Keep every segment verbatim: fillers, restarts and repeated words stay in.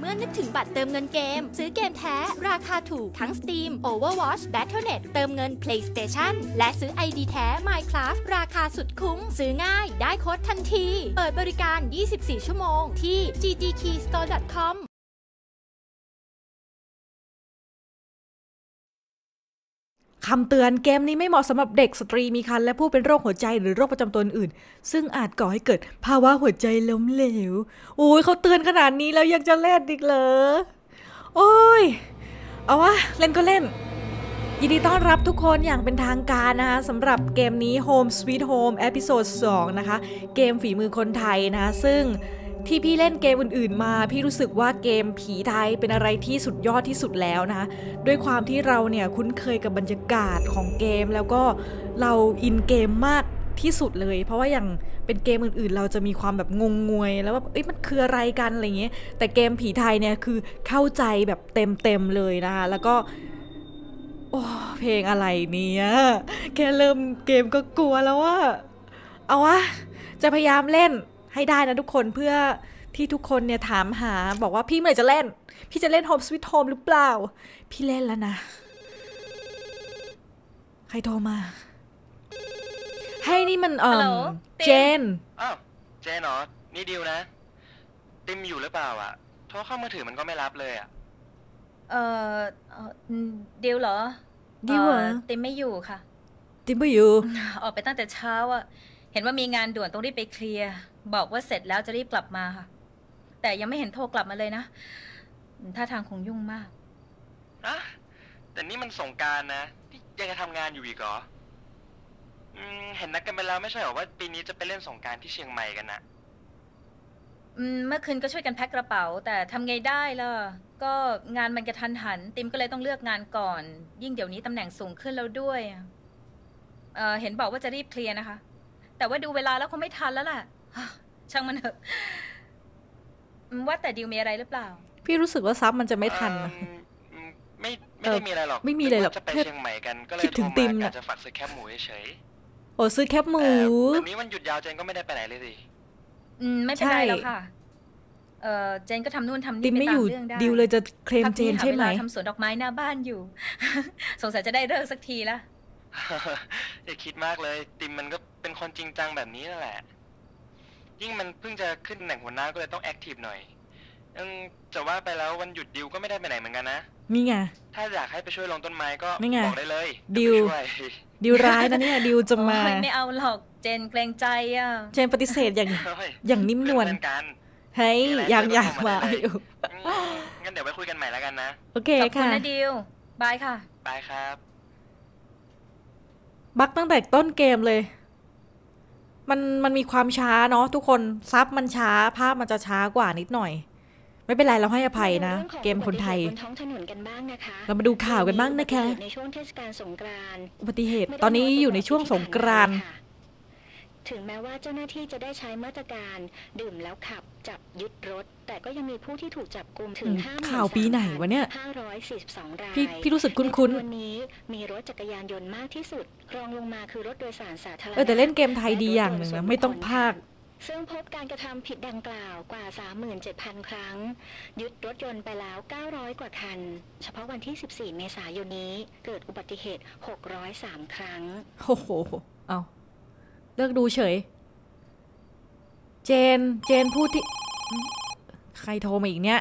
มื่อนึกถึงบัตรเติมเงินเกมซื้อเกมแท้ราคาถูกทั้ง Steam, Overwatch, แบทเทิลเน็ต เติมเงิน PlayStation และซื้อ ไอ ดี แท้ Minecraft ราคาสุดคุ้มซื้อง่ายได้โค้ดทันทีเปิดบริการยี่สิบสี่ชั่วโมงที่ จี จี คีย์ สโตร์ ดอท คอมคำเตือนเกมนี้ไม่เหมาะสำหรับเด็กสตรีมีครรภ์และผู้เป็นโรคหัวใจหรือโรคประจำตัวอื่นซึ่งอาจก่อให้เกิดภาวะหัวใจล้มเหลวโอ้ยเขาเตือนขนาดนี้แล้วยังจะเล่นอีกเหรอโอ้ยเอาวะเล่นก็เล่นยินดีต้อนรับทุกคนอย่างเป็นทางการนะคะสำหรับเกมนี้ Home Sweet Home เอพิโซดสองนะคะเกมฝีมือคนไทยนะคะซึ่งที่พี่เล่นเกมอื่นๆมาพี่รู้สึกว่าเกมผีไทยเป็นอะไรที่สุดยอดที่สุดแล้วนะคะด้วยความที่เราเนี่ยคุ้นเคยกับบรรยากาศของเกมแล้วก็เราอินเกมมากที่สุดเลยเพราะว่าอย่างเป็นเกมอื่นๆเราจะมีความแบบงงงวยแล้วว่าเอ้ยมันคืออะไรกันอะไรเงี้ยแต่เกมผีไทยเนี่ยคือเข้าใจแบบเต็มๆเลยนะคะแล้วก็โอ้เพลงอะไรเนี่ยแค่เริ่มเกมก็กลัวแล้วว่าเอาวะจะพยายามเล่นให้ได้นะทุกคนเพื่อที่ทุกคนเนี่ยถามหาบอกว่าพี่เมื่อไหร่จะเล่นพี่จะเล่น Home Sweet Home หรือเปล่าพี่เล่นแล้วนะใครโทรมาให้นี่มันเอ่อเจนอ้าวเจนเหรอนี่ดิวนะติมอยู่หรือเปล่าอ่ะโทรเข้ามือถือมันก็ไม่รับเลยอ่ะเอ่อดิวเหรอดิวเหรอติมไม่อยู่ค่ะติมไม่อยู่ออกไปตั้งแต่เช้าอ่ะเห็นว่ามีงานด่วนต้องรีบไปเคลียร์บอกว่าเสร็จแล้วจะรีบกลับมาค่ะแต่ยังไม่เห็นโทรกลับมาเลยนะท่าทางคงยุ่งมากอะแต่นี่มันสงกรานต์นะที่ยังจะทำงานอยู่อีกเหรออืมเห็นนัดกันไปแล้วไม่ใช่หรอว่าปีนี้จะไปเล่นสงกรานต์ที่เชียงใหม่กันนะอืมเมื่อคืนก็ช่วยกันแพ็คกระเป๋าแต่ทำไงได้ล่ะก็งานมันกระทันหันติมก็เลยต้องเลือกงานก่อนยิ่งเดี๋ยวนี้ตำแหน่งสูงขึ้นแล้วด้วยเอ่อเห็นบอกว่าจะรีบเคลียร์นะคะแต่ว่าดูเวลาแล้วคงไม่ทันแล้วล่ะช่างมันเถอะว่าแต่ดิวมีอะไรหรือเปล่าพี่รู้สึกว่าซับมันจะไม่ทันไม่ไม่ได้มีอะไรหรอกไม่มีอะไรหรอกจะไปเชียงใหม่กันก็เลยโทรมาจะฝากซื้อแคบหมูเฉยโอ้ซื้อแคบหมูแบบนี้มันหยุดยาวเจนก็ไม่ได้ไปไหนเลยสิอืมไม่เป็นไรแล้วค่ะเออเจนก็ทำนู่นทำนี่ไปตามเรื่องได้ดิวเลยจะเคลมเจนใช่ไหมทำสวนดอกไม้หน้าบ้านอยู่สงสัยจะได้เลิกสักทีละอย่าคิดมากเลยติมมันก็เป็นคนจริงจังแบบนี้นั่นแหละยิ่งมันเพิ่งจะขึ้นตำแหน่งหัวหน้าก็เลยต้องแอคทีฟหน่อยยังจะว่าไปแล้ววันหยุดดิวก็ไม่ได้ไปไหนเหมือนกันนะนี่ไงถ้าอยากให้ไปช่วยลงต้นไม้ก็บอกได้เลยดิวดิวร้ายนะเนี่ยดิวจะมาไม่เอาหรอกเจนเกรงใจอ่ะเจนปฏิเสธอย่างอย่างนิ่มนวลเฮ้ยยังอยากมาอยู่งั้นเดี๋ยวไว้คุยกันใหม่แล้วกันนะโอเคค่ะขอบคุณนะดิวบายค่ะบายครับบักตั้งแต่ต้นเกมเลยมันมันมีความช้าเนาะทุกคนซับมันช้าภาพมันจะช้ากว่านิดหน่อยไม่เป็นไรเราให้อภัยนะเกมคนไทยเรามาดูข่าวกันบ้างนะคะในช่วงเทศกาลสงกรานต์อุบัติเหตุตอนนี้อยู่ในช่วงสงกรานต์ถึงแม้ว่าเจ้าหน้าที่จะได้ใช้มาตรการดื่มแล้วขับจับยึดรถแต่ก็ยังมีผู้ที่ถูกจับกุมถึงห้าหมื่นข่าวปีไหนวะเนี่ยห้าร้อยสี่สิบสองรายพี่พี่รู้สึกคุ้นๆวันนี้มีรถจักรยานยนต์มากที่สุดรองลงมาคือรถโดยสารสาธารณะเออแต่เล่นเกมไทยดีอย่างหนึ่งนะไม่ต้องพากย์ซึ่งพบการกระทำผิดดังกล่าวกว่า สามหมื่นเจ็ดพัน ครั้งยึดรถยนต์ไปแล้วเก้าร้อยกว่าคันเฉพาะวันที่สิบสี่เมษายนนี้เกิดอุบัติเหตุหกร้อยสามครั้งโอ้โหเอาเลิกดูเฉยเจนเจนพูดที่ใครโทรมาอีกเนี่ย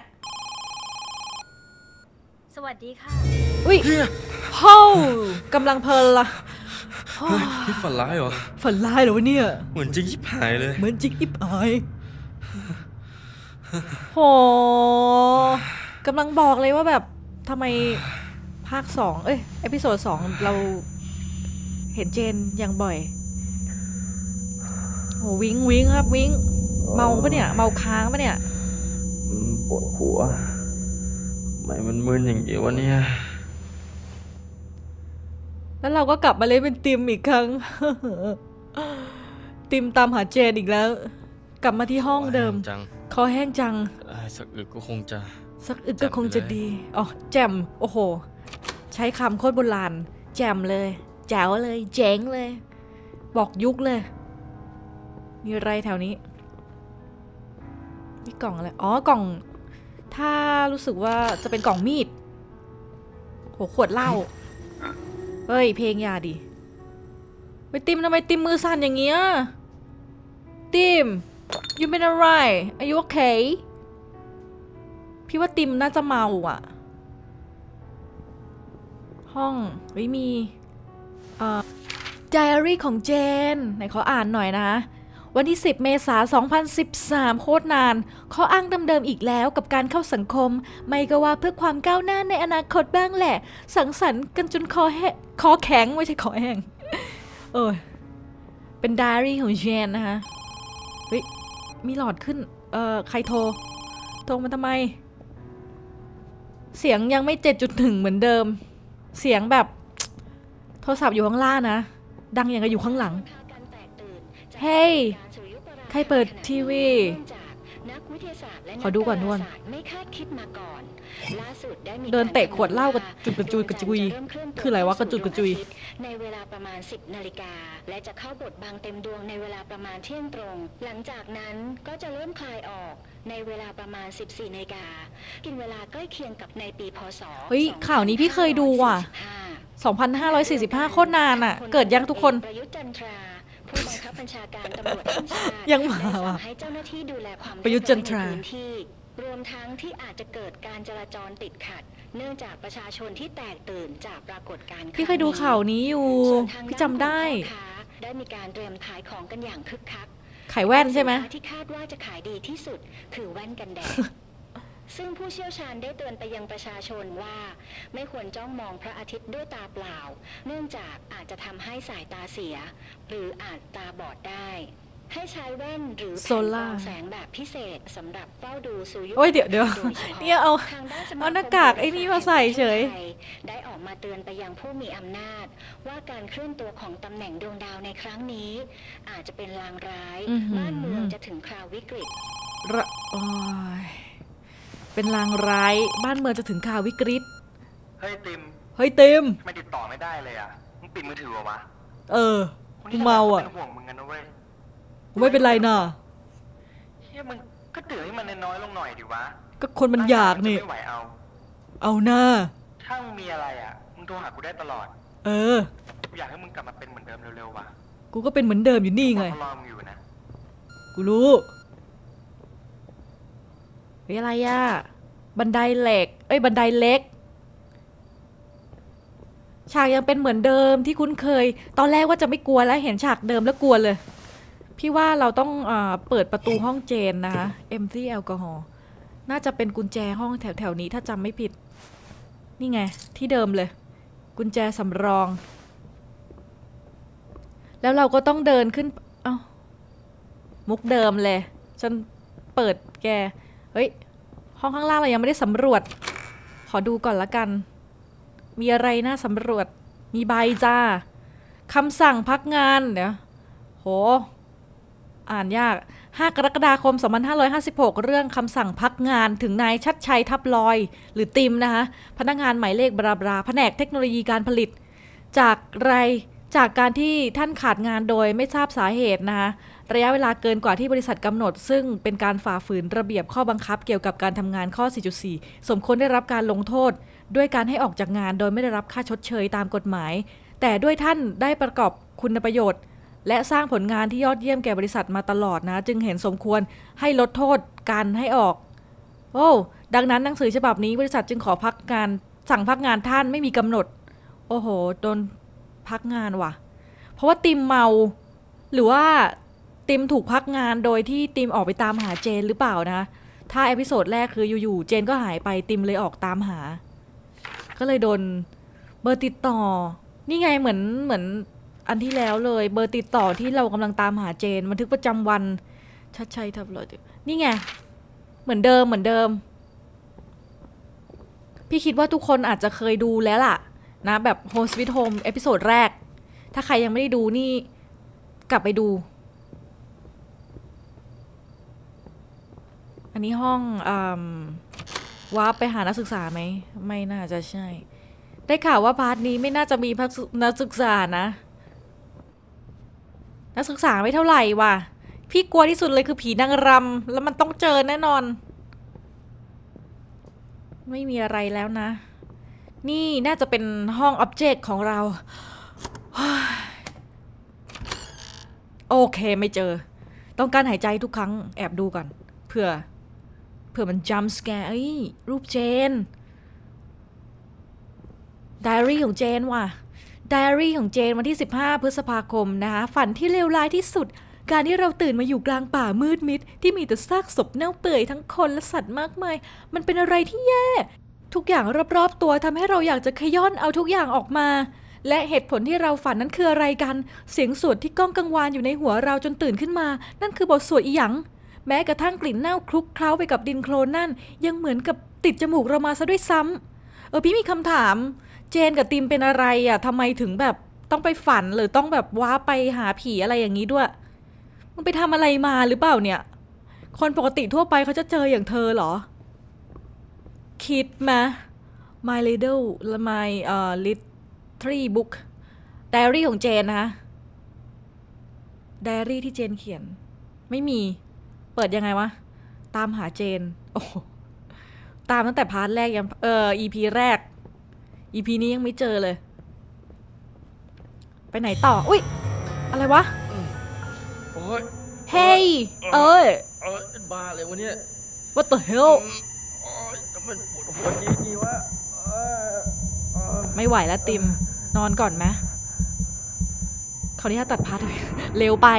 สวัสดีค่ะอุ้ยเฮ้ากำลังเพลินละนี่ฝันร้ายเหรอฝันร้ายเหรอวะเนี่ยเหมือนจริงยิบหายเลยเหมือนจริงยิบหายโหกำลังบอกเลยว่าแบบทำไมภาคสองเอ้ยเอพิโซดสองเราเห็นเจนอย่างบ่อยโหวิ้งวิ้งครับวิ้งเมาปะเนี่ยเมาค้างปะเนี่ยปวดหัวไม่มันมึนอย่างเดียววะเนี่ยแล้วเราก็กลับมาเล่นเป็นติมอีกครั้งติมตามหาเจนอีกแล้วกลับมาที่ห้องเดิมคอแห้งจังสักอึกก็คงจะสักอึกก็คงจะดีอ๋อแจมโอ้โหใช้คำโคตรโบราณแจมเลยแจ๋วเลยเจ๋งเลยบอกยุคเลยมีอะไรแถวนี้นี่กล่องอะไรอ๋อกล่องถ้ารู้สึกว่าจะเป็นกล่องมีดโหขวดเหล้าเฮ้ยเพลงยาดิไปติมทำไมติมมือสั่นอย่างเงี้ยติมยูเป็นอะไรอายุโอเคพี่ว่าติมน่าจะเมาอ่ะห้องไม่มีเอ่อไดอารี่ของเจนไหนขออ่านหน่อยนะวันที่สิบเมษายนสองพันสิบสามโคตรนานข้ออ้างเดิมๆอีกแล้วกับการเข้าสังคมไม่ก็ว่าเพื่อความก้าวหน้าในอนาคตบ้างแหละสังสรรค์กันจนคอแห้งคอแข็งไม่ใช่คอแห้งเออเป็นไดอารี่ของเจนนะคะเฮ้ยมีหลอดขึ้นเอ่อใครโทรโทรมาทำไมเสียงยังไม่เจ็ดจุดหนึ่งเหมือนเดิมเสียงแบบโทรศัพท์อยู่ข้างล่างนะดังอย่างกับอยู่ข้างหลังเฮ้ยใครเปิดทีวีขอดูก่อนทุกคนเดินเตะขวดเหล้ากระจุดกระจุยกระจุยคืออะไรวะกระจุดกระจุยในเวลาประมาณสิบนาฬิกาและจะเข้าบทบางเต็มดวงในเวลาประมาณเที่ยงตรงหลังจากนั้นก็จะเริ่มคลายออกในเวลาประมาณสิบสี่นาฬิกากินเวลาใกล้เคียงกับในปีพ.ศ. เฮ้ยข่าวนี้พี่เคยดูว่ะสองพันห้าร้อยสี่สิบห้าโคตรนานอ่ะเกิดยังทุกคนประยุทธ์จันทราผู้บังคับบัญชาการตำรวจแห่งชาติยังมาว่ะให้เจ้าหน้าที่ดูแลความประยุทธ์จันทรารวมทั้งที่อาจจะเกิดการจราจรติดขัดเนื่องจากประชาชนที่แตกตื่นจากปรากฏการณ์พี่เคยดูข่าวนี้อยู่พี่จำได้ได้มีการเตรียมขายของกันอย่างคึกคักขายแว่นใช่ไหมที่คาดว่าจะขายดีที่สุดคือแว่นกันแดดซึ่งผู้เชี่ยวชาญได้เตือนไปยังประชาชนว่าไม่ควรจ้องมองพระอาทิตย์ด้วยตาเปล่าเนื่องจากอาจจะทำให้สายตาเสียหรืออาจตาบอดได้ให้ใช้แว่นหรือแผ่นกรองแสงแบบพิเศษสำหรับเฝ้าดูสุริยุปราคาโอ้ยเดี๋ยวเดี๋ยวเนี่ยเอาเอาหน้ากากไอ้นี่มาใส่เฉยได้ออกมาเตือนไปยังผู้มีอำนาจว่าการเคลื่อนตัวของตำแหน่งดวงดาวในครั้งนี้อาจจะเป็นลางร้ายบ้านเมืองจะถึงคราววิกฤตระโอ้ยเป็นลางร้ายบ้านเมืองจะถึงข่าววิกฤตเฮ้ยติมเฮ้ยติมไม่ติดต่อไม่ได้เลยอ่ะมึงปิดมือถือวะเออกูเมาอ่ะเป็นห่วงมึงกันนะเว้ยกูไม่เป็นไรน่ะเฮ้ยมึงก็ตื่นให้มันน้อยลงหน่อยดิวะก็คนมันอยากนี่ไม่ไหวเอาเอาหน้าถ้ามึงมีอะไรอ่ะมึงโทรหากูได้ตลอดเออกูอยากให้มึงกลับมาเป็นเหมือนเดิมเร็วๆว่ะกูก็เป็นเหมือนเดิมอยู่นี่ไงรอมึงอยู่นะกูรู้เฮ้ยอะไรอ่ะบันไดเหล็กเอ้ยบันไดเล็กฉากยังเป็นเหมือนเดิมที่คุ้นเคยตอนแรกว่าจะไม่กลัวแล้วเห็นฉากเดิมแล้วกลัวเลยพี่ว่าเราต้องเอ่อเปิดประตูห้องเจนนะคะเอ็มที่แอลกอฮอล์น่าจะเป็นกุญแจห้องแถวๆนี้ถ้าจำไม่ผิดนี่ไงที่เดิมเลยกุญแจสำรองแล้วเราก็ต้องเดินขึ้นเอ้ามุกเดิมเลยฉันเปิดแกเฮ้ยห้องข้างล่างเรายังไม่ได้สำรวจขอดูก่อนละกันมีอะไรน่าสำรวจมีใบจ้าคำสั่งพักงานเดี๋ยวโหอ่านยากห้ากรกฎาคมสองพันห้าร้อยห้าสิบหกเรื่องคำสั่งพักงานถึงนายชัดชัยทับลอยหรือติมนะคะพนักงานหมายเลขบราบราแผนกเทคโนโลยีการผลิตจากไรจากการที่ท่านขาดงานโดยไม่ทราบสาเหตุนะคะระยะเวลาเกินกว่าที่บริษัทกำหนดซึ่งเป็นการฝ่าฝืนระเบียบข้อบังคับเกี่ยวกับการทำงานข้อ สี่จุดสี่ สมควรได้รับการลงโทษด้วยการให้ออกจากงานโดยไม่ได้รับค่าชดเชยตามกฎหมายแต่ด้วยท่านได้ประกอบคุณประโยชน์และสร้างผลงานที่ยอดเยี่ยมแก่บริษัทมาตลอดนะจึงเห็นสมควรให้ลดโทษการให้ออกโอ้ดังนั้นหนังสือฉบับนี้บริษัทจึงขอพักงานสั่งพักงานท่านไม่มีกำหนดโอ้โหโดนพักงานว่ะเพราะว่าติมเมาหรือว่าติมถูกพักงานโดยที่ติมออกไปตามหาเจนหรือเปล่านะถ้าเอพิโซดแรกคืออยู่ๆเจนก็หายไปติมเลยออกตามหาก็เลยโดนเบอร์ติดต่อนี่ไงเหมือนเหมือนอันที่แล้วเลยเบอร์ติดต่อที่เรากำลังตามหาเจนบันทึกประจำวันชัดชัยทับลอยนี่ไงเหมือนเดิมเหมือนเดิมพี่คิดว่าทุกคนอาจจะเคยดูแล้วล่ะนะแบบ Home Sweet Home เอพิโซดแรกถ้าใครยังไม่ได้ดูนี่กลับไปดูอันนี้ห้องอ่าวาร์ปไปหานักศึกษาไหมไม่น่าจะใช่ได้ข่าวว่าพาร์ทนี้ไม่น่าจะมีนักศึกษานะนักศึกษาไม่เท่าไหร่ว่ะพี่กลัวที่สุดเลยคือผีนางรำแล้วมันต้องเจอแน่นอนไม่มีอะไรแล้วนะนี่น่าจะเป็นห้องอ็อบเจกต์ของเราโอเคไม่เจอต้องการหายใจทุกครั้งแอบดูก่อนเผื่อเผื่อมันจัมป์สแกร์รูปเจนไดอารี่ของเจนว่ะไดอารี่ของเจนวันที่สิบห้าพฤษภาคมนะคะฝันที่เลวร้ายที่สุดการที่เราตื่นมาอยู่กลางป่ามืดมิดที่มีแต่ซากศพเน่าเปื่อยทั้งคนและสัตว์มากมายมันเป็นอะไรที่แย่ทุกอย่างรอบๆตัวทำให้เราอยากจะขย้อนเอาทุกอย่างออกมาและเหตุผลที่เราฝันนั้นคืออะไรกันเสียงสวดที่ก้องกังวานอยู่ในหัวเราจนตื่นขึ้นมานั่นคือบทสวดอีหยังแม้กระทั่งกลิ่นเน่าคลุกเคล้าไปกับดินโคลนนั่นยังเหมือนกับติดจมูกเรามาซะด้วยซ้ำเออพี่มีคำถามเจนกับติมเป็นอะไรอ่ะทำไมถึงแบบต้องไปฝันหรือต้องแบบว้าไปหาผีอะไรอย่างนี้ด้วยมึงไปทำอะไรมาหรือเปล่าเนี่ยคนปกติทั่วไปเขาจะเจออย่างเธอเหรอคิดมา My Little และ My เอ่อ Little Book Diary ของเจนนะคะ Diary ที่เจนเขียนไม่มีเปิดยังไงวะตามหาเจนโอ้ตามตั้งแต่พาร์ทแรกยังเอ่อ อี พี แรก อี พี นี้ยังไม่เจอเลยไปไหนต่ออุ๊ยอะไรวะโอ้ยเฮ้ยเอ้ยเอ้ยบ้าเลยวะเนี่ย What the hell โอ้ยมันปวดหัวจริงๆวะไม่ไหวแล้วติมนอนก่อนไหมเขาที่ถ้าตัดพาร์ทเร็วไป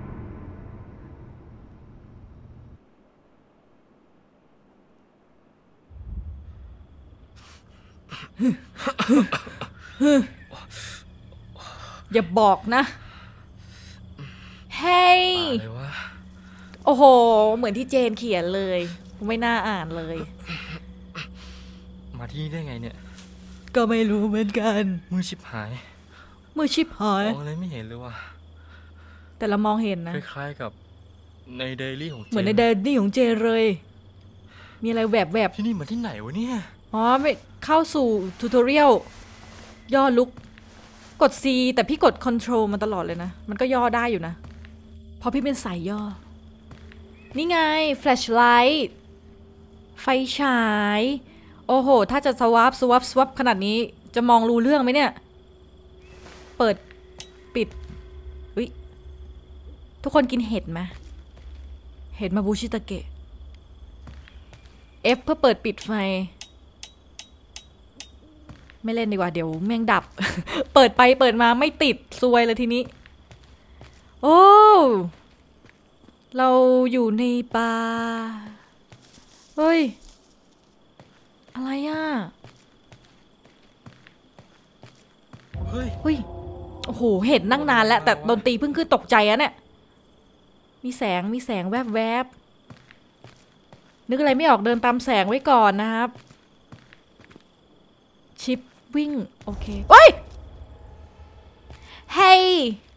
อย่าบอกนะเฮ้ยโอ้โหเหมือนที่เจนเขียนเลยไม่น่าอ่านเลยมาที่นี่ได้ไงเนี่ยก็ไม่รู้เหมือนกันมือชิบหายมือชิบหายมองอะไรไม่เห็นเลยว่ะแต่เรามองเห็นนะคล้ายๆกับในไดอารี่ของเจนเหมือนในไดอารี่ของเจนเลยมีอะไรแวบๆที่นี่เหมือนที่ไหนวะเนี่ยอ๋อไม่เข้าสู่ทูตอเรียลย่อลุกกด C แต่พี่กด Control มาตลอดเลยนะมันก็ย่อได้อยู่นะเพราะพี่เป็นสายย่อนี่ไง Flashlight ไฟฉายโอ้โหถ้าจะสวับสวับสวับขนาดนี้จะมองรู้เรื่องไหมเนี่ยเปิดปิดอุ๊ยทุกคนกินเห็ดไหมเห็ดมาบูชิตะเกะ F เพื่อเปิดปิดไฟไม่เล่นดีกว่าเดี๋ยวแม่งดับ เปิดไปเปิดมาไม่ติดซวยเลยทีนี้โอ้เราอยู่ในป่าเฮ้ยอะไรอ่ะเฮ้ยเฮ้ยโอ้โหเห็นนั่งนานแล้วแต่ดนตรีเพิ่งขึ้นตกใจอะเนี่ยมีแสงมีแสงแวบแวบนึกอะไรไม่ออกเดินตามแสงไว้ก่อนนะครับชิปวิ่งโอเคเฮ้ยเฮ้ย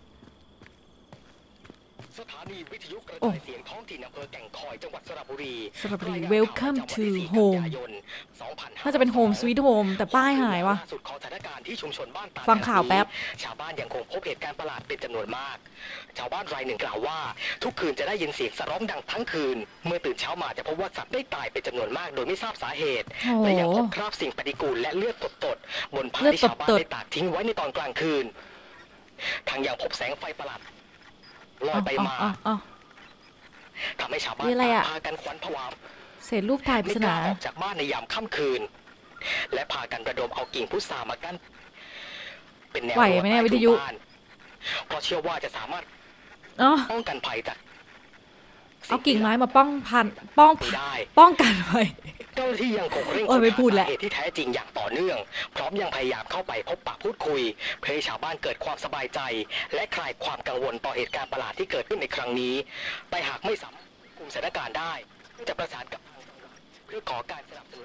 สถานีวิทยุกระจายเสียงท้องถิ่นอำเภอแก่งคอยจังหวัดสระบุรีสระบุรี Welcome to home น่าจะเป็น Home Sweet Home แต่ป้ายหายวะฟังข่าวแป๊บชาวบ้านยังคงพบเหตุการณ์ประหลาดเป็นจำนวนมากชาวบ้านรายหนึ่งกล่าวว่าทุกคืนจะได้ยินเสียงสะร้องดังทั้งคืนเมื่อตื่นเช้ามาจะพบว่าสัตว์ได้ตายเป็นจำนวนมากโดยไม่ทราบสาเหตุและยังพบคราบสิ่งปฏิกูลและเลือดตดๆบนผ้าที่ชาวบ้านได้ตากทิ้งไว้ในตอนกลางคืนทั้งยังพบแสงไฟประหลาดลอยไปมาทำให้ชาวบ้านพากันขวัญผวาเศษรูปถ่ายปริศนาออกจากบ้านในยามค่ำคืนและพากันระดมเอากิ่งพุทรามากั้นเป็นแนวรั้วใต้ถุนบ้านเพราะเชื่อว่าจะสามารถป้องกันภัยจากเอากิ่งไม้มาป้องพันป้องป้องกันไว้เจ้าหน้าที่ยังคงเร่งค้นหาสาเหตุที่แท้จริงอย่างต่อเนื่องพร้อมยังพยายามเข้าไปพบปะพูดคุยเพื่อให้ชาวบ้านเกิดความสบายใจและคลายความกังวลต่อเหตุการณ์ประหลาดที่เกิดขึ้นในครั้งนี้แต่หากไม่สามารถคุมสถานการณ์ได้จะประสานกับเพื่อขอการสนับสนุน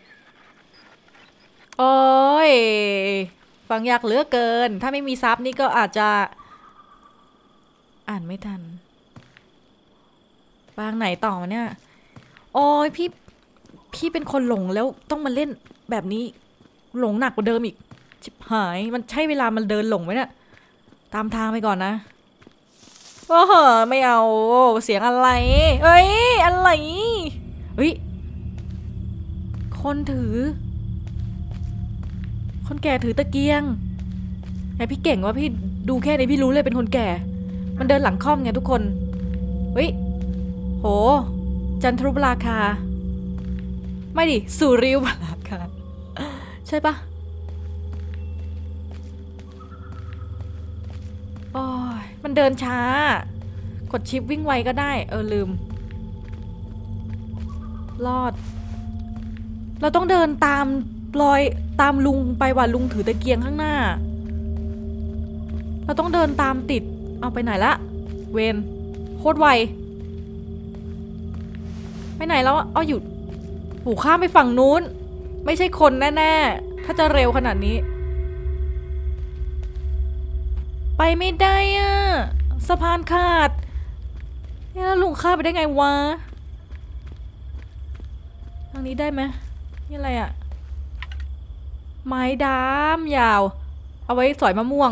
โอ้ยฟังยากเหลือเกินถ้าไม่มีซับนี่ก็อาจจะอ่านไม่ทันบางไหนต่อเนี่ยโอ้ยพี่พี่เป็นคนหลงแล้วต้องมาเล่นแบบนี้หลงหนักกว่าเดิมอีกชิบหายมันใช่เวลามันเดินหลงไหมเนี่ยตามทางไปก่อนนะโอ้โหไม่เอาเสียงอะไรเอ้ยอะไรเฮ้ยคคนถือคนแก่ถือตะเกียงไงพี่เก่งว่าพี่ดูแค่นี้พี่รู้เลยเป็นคนแก่มันเดินหลังค่อมไงทุกคนเฮ้ยโหจันทรุปราคาไม่ดิสุริวราคาใช่ปะโอ้ยมันเดินช้ากดชิปวิ่งไวก็ได้เออลืมรอดเราต้องเดินตามรอยตามลุงไปว่าลุงถือตะเกียงข้างหน้าเราต้องเดินตามติดเอาไปไหนละเวนโคตรไวไปไหนแล้วเอาหยุดหูข้ามไปฝั่งนู้นไม่ใช่คนแน่ๆถ้าจะเร็วขนาดนี้ไปไม่ได้อะสะพานขาดนี่แล้วลุงข้ามไปได้ไงวะทางนี้ได้ไหมนี่อะไรอะไม้ดามยาวเอาไว้สอยมะม่วง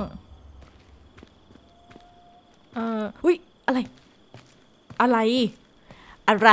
เอออุ้ยอะไรอะไรอะไร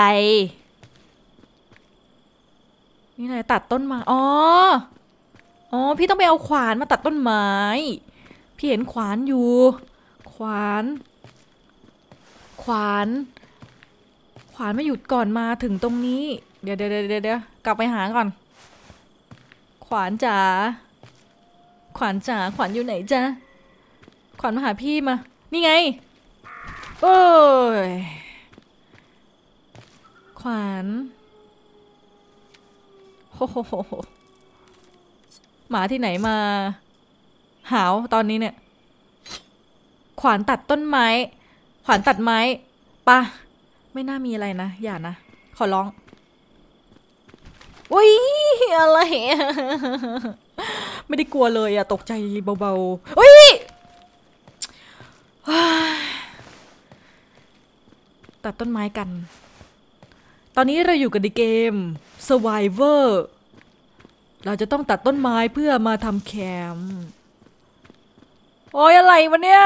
นี่ไงตัดต้นไม้อ๋ออ๋อพี่ต้องไปเอาขวานมาตัดต้นไม้พี่เห็นขวานอยู่ขวานขวานขวานไม่หยุดก่อนมาถึงตรงนี้เดี๋ยวเดี๋ยวเดี๋ยวเดี๋ยวกลับไปหาก่อนขวานจ๋าขวานจ๋าขวานอยู่ไหนจ๊ะขวานมาหาพี่มานี่ไงโอ้ยขวานโอ้โหหมาที่ไหนมาหาวตอนนี้เนี่ยขวานตัดต้นไม้ขวานตัดไม้ปะไม่น่ามีอะไรนะอย่านะขอร้องอุ้ยอะไรไม่ได้กลัวเลยอะตกใจเบาๆอุ้ยตัดต้นไม้กันตอนนี้เราอยู่กันในเกม Survivor เราจะต้องตัดต้นไม้เพื่อมาทำแคมป์โอ้ยอะไรวะเนี่ย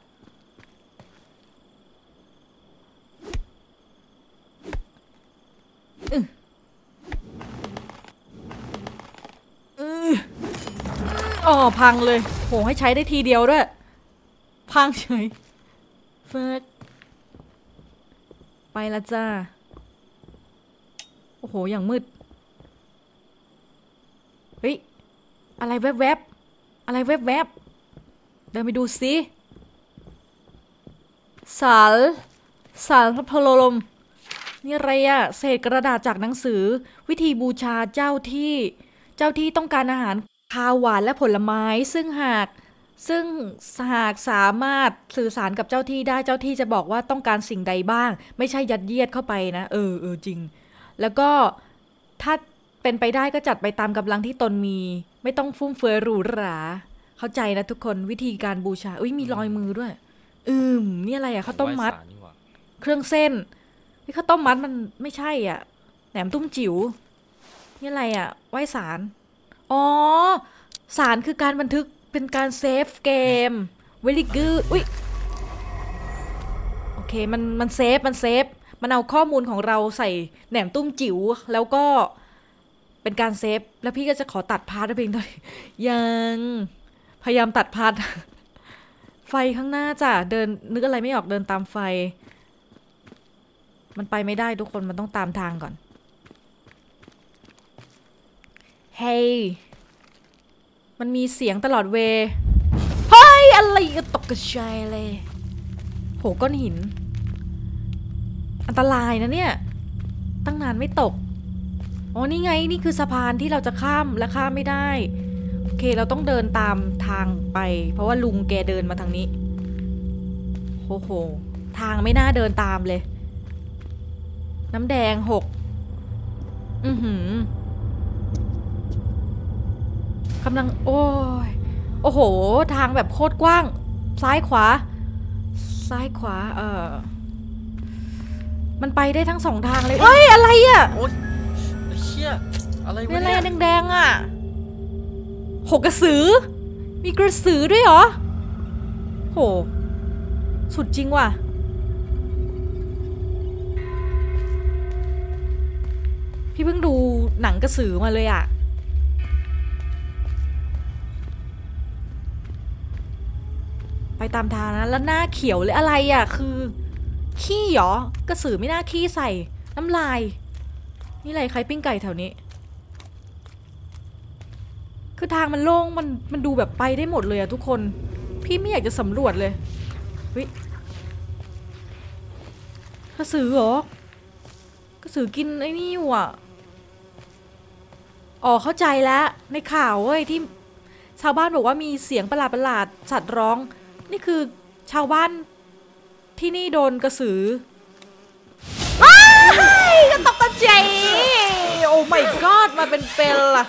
อ๋อพังเลยโหให้ใช้ได้ทีเดียวด้วยพังเฉยเฟิร์กไปละจ้าโอ้โหอย่างมืดเฮ้ยอะไรแวบๆอะไรแวบๆเดินไปดูสิสารสารพระลมนี่อะไรอะเศษกระดาษจากหนังสือวิธีบูชาเจ้าที่เจ้าที่ต้องการอาหารคาวหวานและผลไม้ซึ่งหากซึ่งหากสามารถสื่อสารกับเจ้าที่ได้เจ้าที่จะบอกว่าต้องการสิ่งใดบ้างไม่ใช่ยัดเยียดเข้าไปนะเออเออจริงแล้วก็ถ้าเป็นไปได้ก็จัดไปตามกำลังที่ตนมีไม่ต้องฟุ่มเฟือยหรูหราเข้าใจนะทุกคนวิธีการบูชาอุ้ยมีรอยมือด้วยอืมนี่อะไรอะข้าวต้มมัดเครื่องเส้นนี่ข้าวต้มมัดมันไม่ใช่อ่ะแหนมตุ้มจิ๋วนี่อะไรอ่ะไหว้ศาลอ๋อศาลคือการบันทึกเป็นการเซฟเกม very good อุ้ยโอเคมันมันเซฟมันเซฟมันเอาข้อมูลของเราใส่แหนมตุ้มจิ๋วแล้วก็เป็นการเซฟแล้วพี่ก็จะขอตัดพาร์ทเพียงเท่านี้ยังพยายามตัดพาร์ทไฟข้างหน้าจ้ะเดินนึกอะไรไม่ออกเดินตามไฟมันไปไม่ได้ทุกคนมันต้องตามทางก่อนเฮ้ยมันมีเสียงตลอดเวเฮ้ยอะไรก็ตกกระจายเลยโหก้อนหินอันตรายนะเนี่ยตั้งนานไม่ตกอ๋อนี่ไงนี่คือสะพานที่เราจะข้ามและข้ามไม่ได้โอเคเราต้องเดินตามทางไปเพราะว่าลุงแกเดินมาทางนี้โอ้โหทางไม่น่าเดินตามเลยน้ำแดงหกอือหือกำลังโอ้ยโอ้โหทางแบบโคตรกว้างซ้ายขวาซ้ายขวาเออมันไปได้ทั้งสองทางเลยเฮ้ยอะไรอ่ะโอ๊ยไอ้เชี่ยอะไรวะเป็นอะไรเนี่ยแดงๆอ่ะโหกระสือมีกระสือด้วยเหรอโหสุดจริงว่ะพี่เพิ่งดูหนังกระสือมาเลยอะไปตามทางนะแล้วหน้าเขียวเลยอะไรอะคือขี้หรอกระสือไม่น่าขี้ใส่น้ำลายนี่อะไรใครปิ้งไก่แถวนี้คือทางมันโล่งมันมันดูแบบไปได้หมดเลยอะทุกคนพี่ไม่อยากจะสำรวจเลยเฮ้ยกระสือเหรอกระสือกินไอ้นี่อยู่อะอ๋อเข้าใจแล้วในข่าวเว้ยที่ชาวบ้านบอกว่ามีเสียงประหลาดประหลาดสัตว์ร้องนี่คือชาวบ้านที่นี่โดนกระสือว้ายก็ตกใจโอ้ my god มาเป็นเปลล่ะ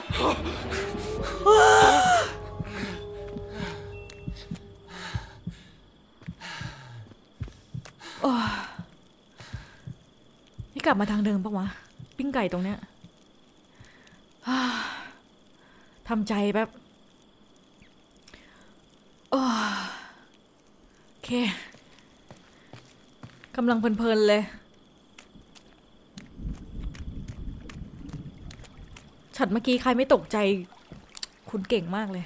นี่กลับมาทางเดิมปะวะปิ้งไก่ตรงเนี้ยทำใจแบบโอเคกำลังเพลินๆเลยฉัดเมื่อกี้ใครไม่ตกใจคุณเก่งมากเลย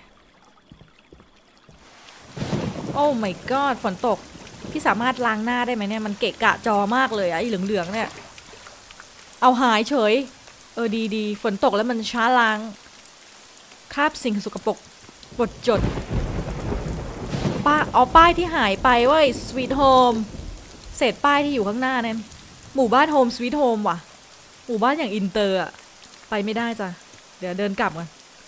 โอ้ my god ฝนตกพี่สามารถล้างหน้าได้ไหมเนี่ยมันเกะกะจอมากเลยอะไอ้เหลืองๆเนี่ยเอาหายเฉยเออดีๆฝนตกแล้วมันช้าล้างคราบสิ่งสกปรกบดจดป้าเอาป้ายที่หายไปเว้ย Sweet Home เศษป้ายที่อยู่ข้างหน้านั่นหมู่บ้าน Home Sweet Home ว่ะหมู่บ้านอย่างอินเตอร์อะไปไม่ได้จ้ะเดี๋ยวเดินกลับกัน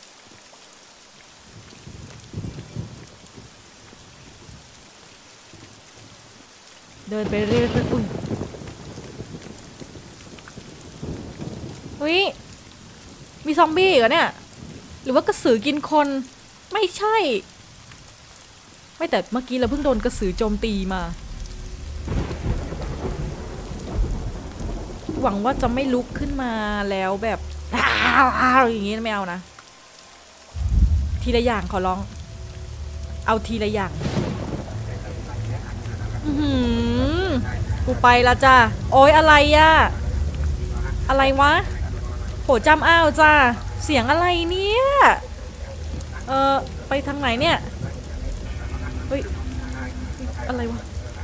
เดินไปเรื่อยๆอุ้ยอุ้ยมีซอมบี้เหรอเนี่ยหรือว่ากระสือกินคนไม่ใช่ไม่แต่เมื่อกี้เราเพิ่งโดนกระสือโจมตีมาหวังว่าจะไม่ลุกขึ้นมาแล้วแบบอ้าวอย่างงี้ไม่เอานะทีละอย่างขอร้องเอาทีละอย่างอือกูไปละจ้าโอ๊ยอะไรอะอะไรวะโหจำอ้าวจ้าเสียงอะไรเนี่ยเออไปทางไหนเนี่ยเฮ้ยอะไรวะ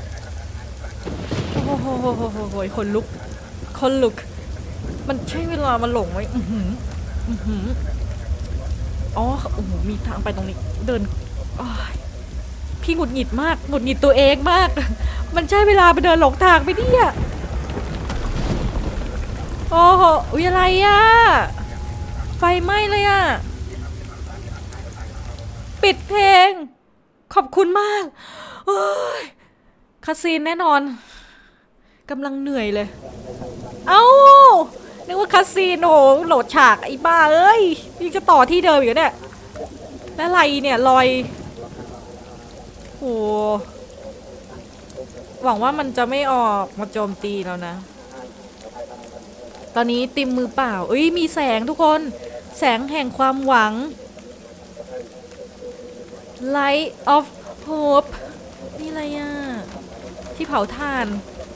โอ้โหโหโหโหคนลุกคนลุกมันใช่เวลามาหลงไว้อือหืออือหืออ๋อโอ้โหมีทางไปตรงนี้เดินพี่หงุดหงิดมากหงุดหงิดตัวเองมากมันใช่เวลาไปเดินหลงทางไปเนี่ยโอ้โหอุ๊ยอะไรอะไฟไหม้เลยอะปิดเพลงขอบคุณมากโอ้ยคาซีนแน่นอนกำลังเหนื่อยเลยเอ้านึกว่าคาซีนโอ้โหโหลดฉากไอ้บ้าเอ้ยยังจะต่อที่เดิมอยู่เนี่ยแล้วอะไรเนี่ยลอยโอ้หวังว่ามันจะไม่ออกมาโจมตีแล้วนะตอนนี้ติมมือเปล่าเอ้ยมีแสงทุกคนแสงแห่งความหวัง Light of Hope นี่อะไรอ่ะที่เผาถ่าน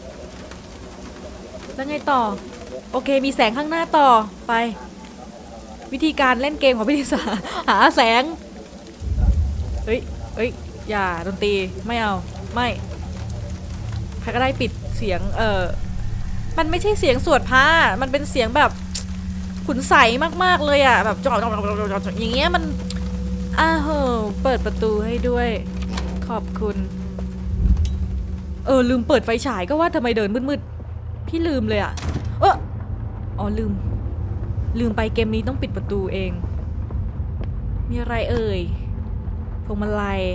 แล้วไงต่อโอเคมีแสงข้างหน้าต่อไปวิธีการเล่นเกมของพี่ลิซ่าหาแสงเฮ้ยเฮ้ยอย่าดนตรีไม่เอาไม่ใครก็ได้ปิดเสียงเออมันไม่ใช่เสียงสวดพระมันเป็นเสียงแบบขุนใสมากๆเลยอ่ะแบบจอดอย่างเงี้ยมันอ้าวเปิดประตูให้ด้วยขอบคุณเออลืมเปิดไฟฉายก็ว่าทำไมเดินมืดๆพี่ลืมเลยอ่ะเอออ๋อลืมลืมไปเกมนี้ต้องปิดประตูเองมีอะไรเอ่ยพวงมาลัย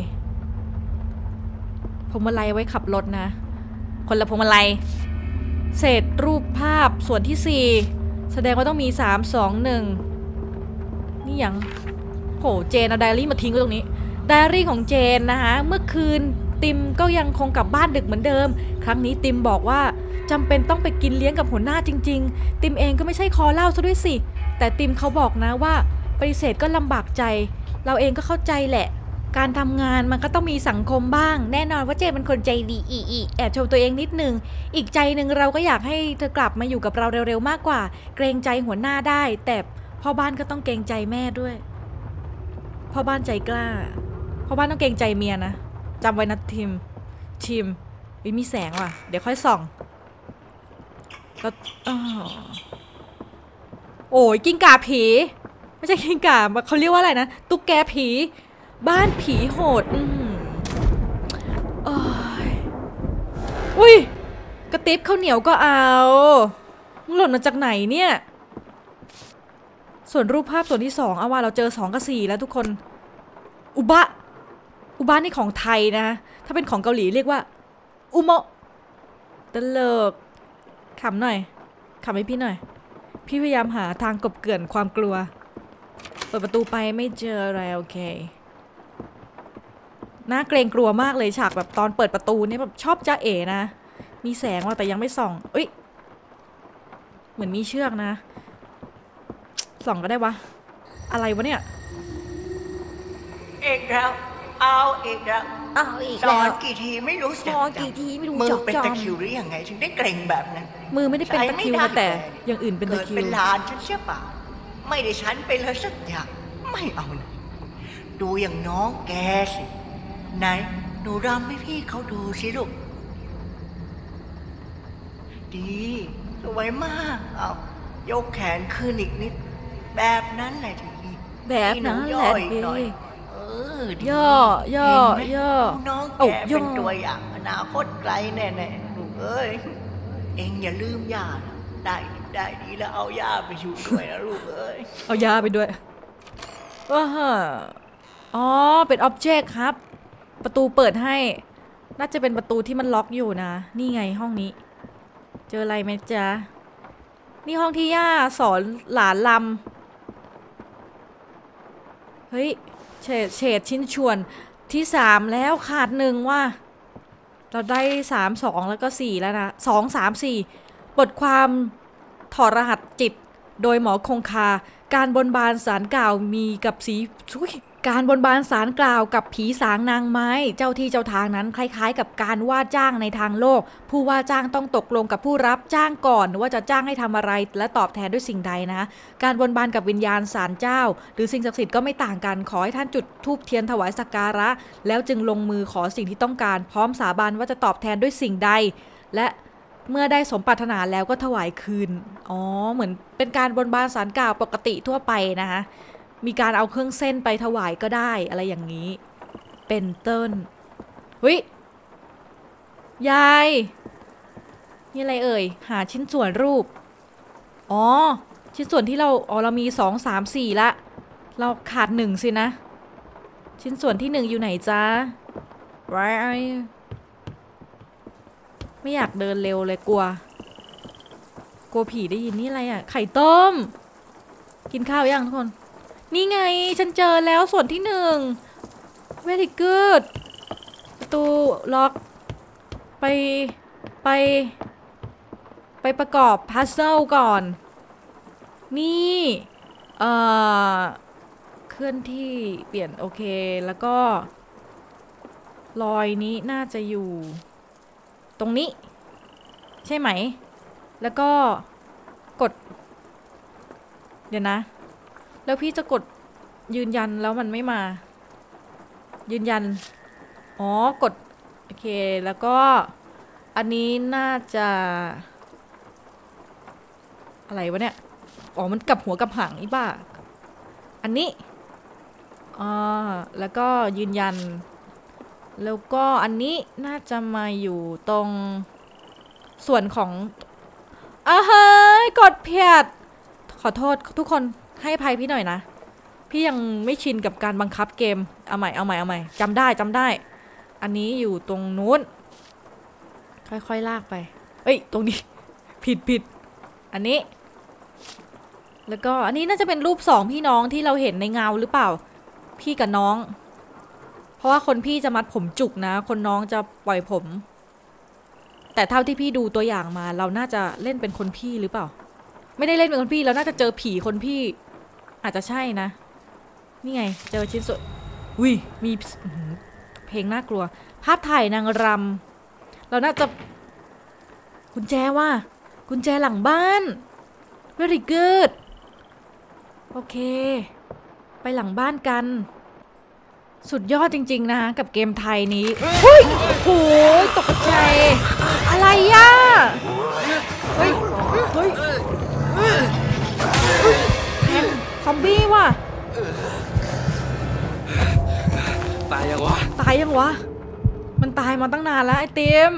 พวงมาลัยไว้ขับรถนะคนละพวงมาลัยเศษรูปภาพส่วนที่สี่แสดงว่าต้องมีสาม สอง หนึ่งนี่ยังโหเจนเอาไดอารี่มาทิ้งไว้ตรงนี้ไดอารี่ของเจนนะคะเมื่อคืนติมก็ยังคงกลับบ้านดึกเหมือนเดิมครั้งนี้ติมบอกว่าจำเป็นต้องไปกินเลี้ยงกับหัวหน้าจริงๆติมเองก็ไม่ใช่คอเหล้าซะด้วยสิแต่ติมเขาบอกนะว่าปฏิเสธก็ลำบากใจเราเองก็เข้าใจแหละการทำงานมันก็ต้องมีสังคมบ้างแน่นอนว่าเจนเป็นคนใจดีอีอีแอบชมตัวเองนิดนึงอีกใจหนึ่งเราก็อยากให้เธอกลับมาอยู่กับเราเร็วๆมากกว่าเกรงใจหัวหน้าได้แต่พ่อบ้านก็ต้องเกรงใจแม่ด้วยพ่อบ้านใจกล้าพ่อบ้านต้องเกรงใจเมียนะจำไว้นะทีมทีมวิมีแสงว่ะเดี๋ยวค่อยส่องก็โอ้ยกิ้งก่าผีไม่ใช่กิ้งก่าเขาเรียกว่าอะไรนะตุ๊กแกผีบ้านผีโหดอืมโอ้ยอุ้ยกระติบข้าวเหนียวก็เอาหล่นมาจากไหนเนี่ยส่วนรูปภาพส่วนที่สองเอาว่าเราเจอสองกับสี่แล้วทุกคนอุบะอุบะนี่ของไทยนะถ้าเป็นของเกาหลีเรียกว่าอุโมะตลกขำหน่อยขำให้พี่หน่อยพี่พยายามหาทางกบเกลื่อนความกลัวเปิดประตูไปไม่เจออะไรโอเคน่าเกรงกลัวมากเลยฉากแบบตอนเปิดประตูเนี่ยแบบชอบจ้าเอ๋นะมีแสงว่าแต่ยังไม่ส่องเอ้ยเหมือนมีเชือกนะส่องก็ได้วะอะไรวะเนี่ยเอกแล้วเอาเอกแล้วเอาอีกสแล้อวนกี่ทีไม่รู้สอนกี่ทีไม่รู้มือจอกเป็นจอตะมคริวหรือยังไงถึงได้เกรงแบบนั้นมือไม่ได้เป็นตะคริวนะแต่อย่างอื่นเป็นตะคริวเกิดเป็นลานฉันเชื่อป่ะไม่ได้ฉันไปเลยสักอย่างไม่เอานะดูอย่างน้องแกสิไหนหนูรำให้พี่เขาดูสิลูกดีสวยมากเอายกแขนขึ้นอีกนิดแบบนั้นแหละทีแบบนั้นแหละพี่เออดีย่อย่อย่อน้องเอาแกย่เป็อนตัวอย่างอนาคตไกลแน่ๆลูกเอ้ยเอ็งอย่าลืมย่านะได้ได้ดีแล้วเอาย่าไปอยู่ด้วยนะลูกเอ้ยเอายาไปด้วยว้าอ๋อเป็นอ็อบเจกต์ครับประตูเปิดให้น่าจะเป็นประตูที่มันล็อกอยู่นะนี่ไงห้องนี้เจออะไรไหมจ๊ะนี่ห้องที่ย่าสอนหลานลำเฮ้ยเฉดเฉดชิ้นชวนที่สามแล้วขาดหนึ่งว่าเราได้สามสองแล้วก็สี่แล้วนะสองสามสี่บทความถอดรหัสจิตโดยหมอคงคาการบนบานสารกล่าวมีกับสีการบนบานสารกล่าวกับผีสางนางไม้เจ้าที่เจ้าทางนั้นคล้ายๆกับการว่าจ้างในทางโลกผู้ว่าจ้างต้องตกลงกับผู้รับจ้างก่อนว่าจะจ้างให้ทำอะไรและตอบแทนด้วยสิ่งใดนะการบนบานกับวิญญาณศาลเจ้าหรือสิ่งศักดิ์สิทธิ์ก็ไม่ต่างกันขอให้ท่านจุดธูปเทียนถวายสักการะแล้วจึงลงมือขอสิ่งที่ต้องการพร้อมสาบานว่าจะตอบแทนด้วยสิ่งใดและเมื่อได้สมปรารถนาแล้วก็ถวายคืนอ๋อเหมือนเป็นการบนบานศาลกล่าวปกติทั่วไปนะคะมีการเอาเครื่องเส้นไปถวายก็ได้อะไรอย่างนี้เป็นต้นเฮ้ยยายนี่อะไรเอ่ยหาชิ้นส่วนรูปอ๋อชิ้นส่วนที่เราอ๋อเรามีสองสามสี่ละเราขาดหนึ่งสินะชิ้นส่วนที่หนึ่งอยู่ไหนจ๊ะ right ไม่อยากเดินเร็วเลยกลัวกลัวผีได้ยินนี่อะไรอ่ะไข่ต้มกินข้าวยังทุกคนนี่ไงฉันเจอแล้วส่วนที่หนึ่ง very good ประตูล็อกไปไปไปประกอบพัซเซิลก่อนนี่เอ่อเคลื่อนที่เปลี่ยนโอเคแล้วก็รอยนี้น่าจะอยู่ตรงนี้ใช่ไหมแล้วก็กดเดี๋ยวนะแล้วพี่จะกดยืนยันแล้วมันไม่มายืนยันอ๋อกดโอเคแล้วก็อันนี้น่าจะอะไรวะเนี่ยอ๋อมันกับหัวกับหางอีบ้าอันนี้อ่าแล้วก็ยืนยันแล้วก็อันนี้น่าจะมาอยู่ตรงส่วนของอ่าเฮ้ยกดเพียดขอโทษทุกคนให้อภัยพี่หน่อยนะพี่ยังไม่ชินกับการบังคับเกมเอาใหม่เอาใหม่เอาใหม่จำได้จำได้อันนี้อยู่ตรงนู้นค่อยๆลากไปเอ้ยตรงนี้ ผิดผิดอันนี้แล้วก็อันนี้น่าจะเป็นรูปสองพี่น้องที่เราเห็นในเงาหรือเปล่าพี่กับน้องเพราะว่าคนพี่จะมัดผมจุกนะคนน้องจะปล่อยผมแต่เท่าที่พี่ดูตัวอย่างมาเราน่าจะเล่นเป็นคนพี่หรือเปล่าไม่ได้เล่นเป็นคนพี่เราน่าจะเจอผีคนพี่อาจจะใช่นะนี่ไงเจอชิ้นส่วนอุ้ยมีเพลงน่ากลัวภาพถ่ายนางรำเราน่าจะกุญแจว่ากุญแจหลังบ้าน very good โอเคไปหลังบ้านกันสุดยอดจริงๆนะคะกับเกมไทยนี้เฮ้ยโอ้ยตกใจอะไรย่ะเฮ้ยเฮ้ยแทงซอมบี้ว่ะตายยังวะตายยังวะมันตายมาตั้งนานแล้วไอเต็ม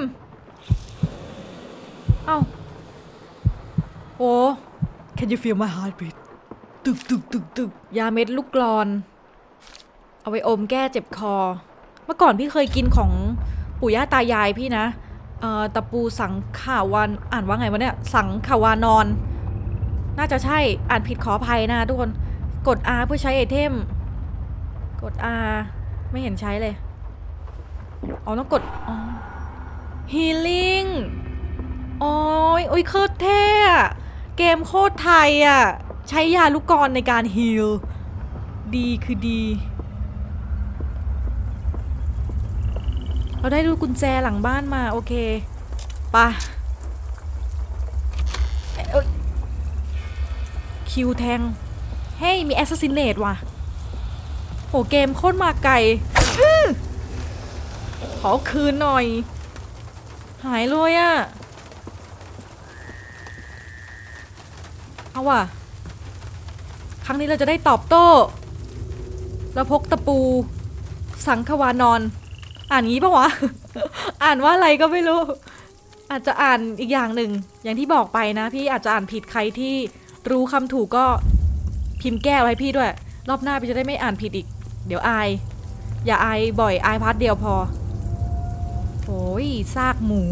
เอ้าโอ้ Can you feel my heartbeat ตึกตึกตึกตึกยาเม็ดลูกกลอนเอาไว้อมแก้เจ็บคอเมื่อก่อนพี่เคยกินของปู่ย่าตายายพี่นะเอ่อตะปูสังขาวานอ่านว่าไงวะเนี่ยสังขาวานอนน่าจะใช่อ่านผิดขออภัยนะทุกคนกด R เพื่อใช้ไอเทมกด R ไม่เห็นใช้เลยอ๋อต้องกดอ๋อ healing โอ้ยโอ้ยโคตรเท่เกมโคตรไทยอ่ะใช้ยาลูกกลอนในการฮีลดีคือดีเราได้ดูกุญแจหลังบ้านมาโอเคปะคิวแทงเฮ้ยมีแอสซัสซินเนตว่ะโหเกมโคตรมาไกลขอคืนหน่อยหายเลยอะเอาว่ะครั้งนี้เราจะได้ตอบโต้เราพกตะปูสังขวานอนอ่านงี้ปะวะ อ่านว่าอะไรก็ไม่รู้อาจจะอ่านอีกอย่างหนึ่งอย่างที่บอกไปนะพี่อาจจะอ่านผิดใครที่รู้คำถูกก็พิมพ์แก้ไว้พี่ด้วยรอบหน้าพี่จะได้ไม่อ่านผิดอีกเดี๋ยวอายอย่าอายบ่อยอายพาร์ทเดียวพอโอ้ยซากหมู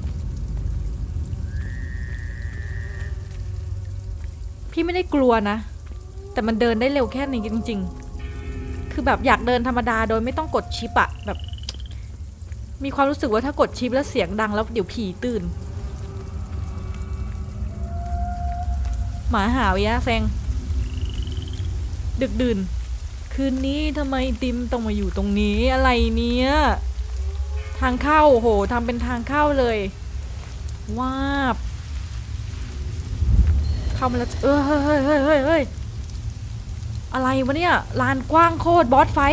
พี่ไม่ได้กลัวนะแต่มันเดินได้เร็วแค่นี้จริงๆคือแบบอยากเดินธรรมดาโดยไม่ต้องกดชิปอะแบบมีความรู้สึกว่าถ้ากดชิปแล้วเสียงดังแล้วเดี๋ยวผีตื่นหมาหาวยะแซงดึกดื่นคืนนี้ทำไมติมต้องมาอยู่ตรงนี้อะไรเนี้ยทางเข้าโหทำเป็นทางเข้าเลยว้าบเข้ามาแล้วเออเฮ้ยเฮ้ยเฮ้ยเฮ้ยเฮ้ยอะไรวะเนี่ยลานกว้างโคตรบอสไฟ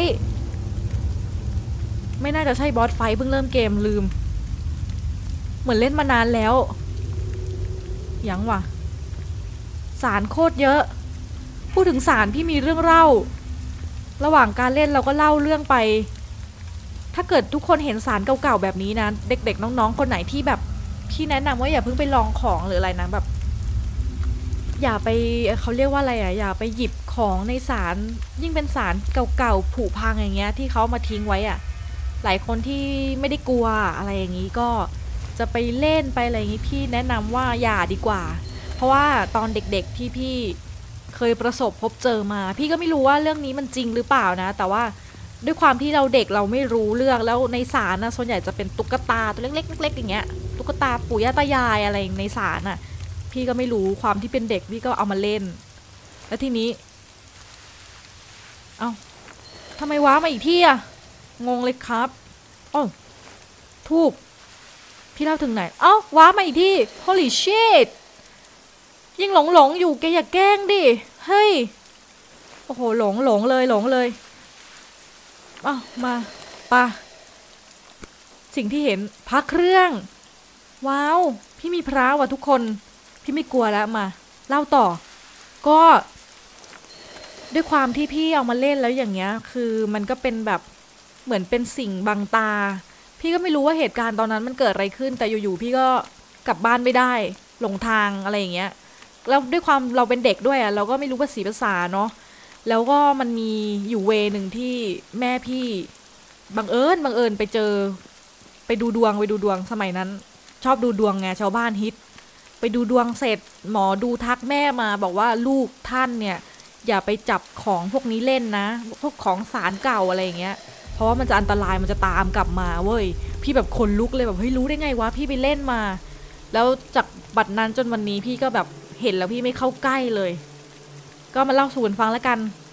ไม่น่าจะใช่บอสไฟเพิ่งเริ่มเกมลืมเหมือนเล่นมานานแล้วยังวะสารโคตรเยอะพูดถึงสารพี่มีเรื่องเล่าระหว่างการเล่นเราก็เล่าเรื่องไปถ้าเกิดทุกคนเห็นสารเก่าๆแบบนี้นะเด็กๆน้องๆคนไหนที่แบบพี่แนะนำว่าอย่าเพิ่งไปลองของหรืออะไรนะแบบอย่าไปเขาเรียกว่าอะไรอ่ะอย่าไปหยิบของในสารยิ่งเป็นสารเก่าๆผุพังอย่างเงี้ยที่เขามาทิ้งไว้อ่ะหลายคนที่ไม่ได้กลัวอะไรอย่างนี้ก็จะไปเล่นไปอะไรอย่างนี้พี่แนะนำว่าอย่าดีกว่าเพราะว่าตอนเด็กๆที่พี่เคยประสบพบเจอมาพี่ก็ไม่รู้ว่าเรื่องนี้มันจริงหรือเปล่านะแต่ว่าด้วยความที่เราเด็กเราไม่รู้เรื่องแล้วในศาลนะส่วนใหญ่จะเป็นตุ๊กตาตัวเล็กๆเล็กๆอย่างเงี้ยตุ๊กตาปู่ย่าตายายอะไรในศาลน่ะพี่ก็ไม่รู้ความที่เป็นเด็กพี่ก็เอามาเล่นแล้วทีนี้เอ้าทำไมว้ามาอีกที่อะงงเลยครับอ้าวทูบพี่เล่าถึงไหนเอ้าว้ามาอีกที่ holy shit ยิ่งหลงหลงอยู่แกอย่าแกล้งดิเฮ้ยโอ้โหหลงหลงเลยหลงเลยอ้าวมาปะสิ่งที่เห็นพระเครื่องว้าวพี่มีพระว่ะทุกคนพี่ไม่กลัวแล้วมาเล่าต่อก็ด้วยความที่พี่เอามาเล่นแล้วอย่างเงี้ยคือมันก็เป็นแบบเหมือนเป็นสิ่งบังตาพี่ก็ไม่รู้ว่าเหตุการณ์ตอนนั้นมันเกิดอะไรขึ้นแต่อยู่ๆพี่ก็กลับบ้านไม่ได้หลงทางอะไรอย่างเงี้ยแล้วด้วยความเราเป็นเด็กด้วยอ่ะเราก็ไม่รู้ภาษีภาษาเนาะแล้วก็มันมีอยู่เวหนึ่งที่แม่พี่บังเอิญบังเอิญไปเจอไปดูดวงไปดูดวงสมัยนั้นชอบดูดวงไงชาวบ้านฮิตไปดูดวงเสร็จหมอดูทักแม่มาบอกว่าลูกท่านเนี่ยอย่าไปจับของพวกนี้เล่นนะพวกของสารเก่าอะไรอย่างเงี้ยเพราะว่ามันจะอันตรายมันจะตามกลับมาเว้ยพี่แบบขนลุกเลยแบบเฮ้ยรู้ได้ไงวะพี่ไปเล่นมาแล้วจากบัดนั้นจนวันนี้พี่ก็แบบเห็นแล้วพี่ไม่เข้าใกล้เลยก็มาเล่าสู่กันฟังแล้วกัน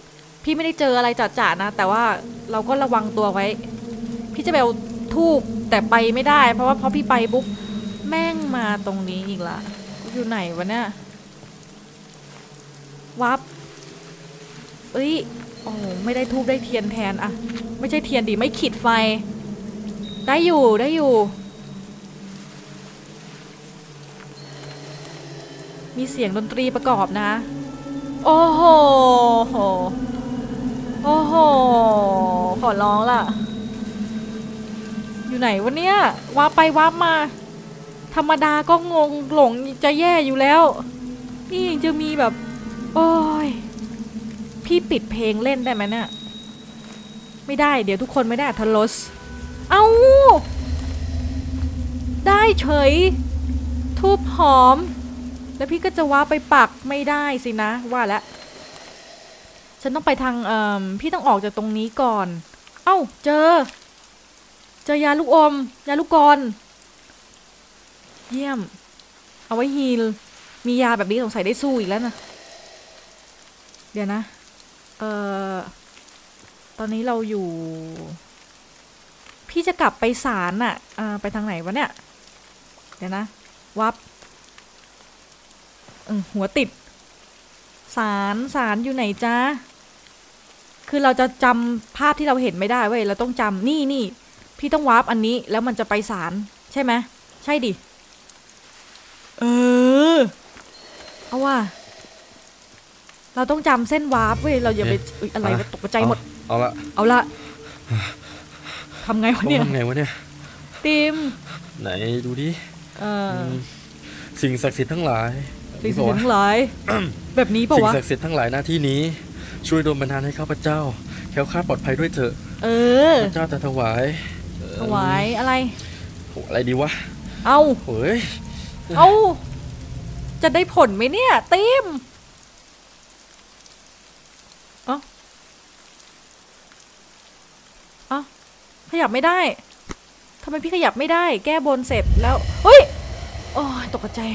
พี่ไม่ได้เจออะไรจัดๆนะแต่ว่าเราก็ระวังตัวไว้พี่จะไปเอาทูบแต่ไปไม่ได้เพราะว่าพอพี่ไปปุ๊บแม่งมาตรงนี้อีกละอยู่ไหนวะเนี่ยวับเอ้ยโอ้ไม่ได้ทูบได้เทียนแทนอะไม่ใช่เทียนดิไม่ขีดไฟได้อยู่ได้อยู่มีเสียงดนตรีประกอบนะโอ้โหโอ้โหขอร้องล่ะอยู่ไหนวะเนี่ยว้าไปว้ามาธรรมดาก็งงหลงจะแย่อยู่แล้วนี่ยังจะมีแบบโอ้ยพี่ปิดเพลงเล่นได้ไหมเนี่ยไม่ได้เดี๋ยวทุกคนไม่ได้ทะลสเอาได้เฉยทูบหอมแล้วพี่ก็จะว้าไปปักไม่ได้สินะว่าแล้วฉันต้องไปทางเอ่อพี่ต้องออกจากตรงนี้ก่อนเอ้าเจอเจอยาลูกอมยาลูกกรเยี่ยมเอาไว้ฮีลมียาแบบนี้สงสัยได้สู้อีกแล้วนะเดี๋ยวนะเอ่อตอนนี้เราอยู่พี่จะกลับไปศาลน่ะเอ่อไปทางไหนวะเนี่ยเดี๋ยวนะวับเออหัวติดศาลศาลอยู่ไหนจ๊ะคือเราจะจำภาพที่เราเห็นไม่ได้เว้ยเราต้องจำนี่นี่พี่ต้องวาร์ปอันนี้แล้วมันจะไปศาลใช่ไหมใช่ดิเออเอาว่าเราต้องจำเส้นวาร์ปเว้ยเราอย่าไปอุ๊ยอะไรวะตกใจหมดเอาละเอาละทำไงวะเนี่ยทำไงวะเนี่ยติมไหนดูดิเออสิ่งศักดิ์สิทธิ์ทั้งหลายสิ่งศักดิ์สิทธิ์ทั้งหลายแบบนี้ป่าววะสิ่งศักดิ์สิทธิ์ทั้งหลายหน้าที่นี้ช่วยดลบันดาลให้ข้าพเจ้าแคล้วคลาดปลอดภัยด้วยเถอะเออพระเจ้าจะถวายถวายอะไรอะไรดีวะเอาเฮ้ยเอาจะได้ผลไหมเนี่ยติมเอ้าเอ้าขยับไม่ได้ทำไมพี่ขยับไม่ได้แก้บนเสร็จแล้วเฮ้ยโอ้ยตกใจ